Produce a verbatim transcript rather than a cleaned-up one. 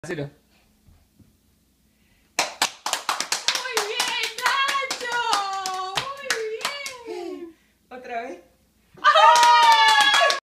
Cero. Muy bien, Nacho. Muy bien. Otra vez. ¡Ah!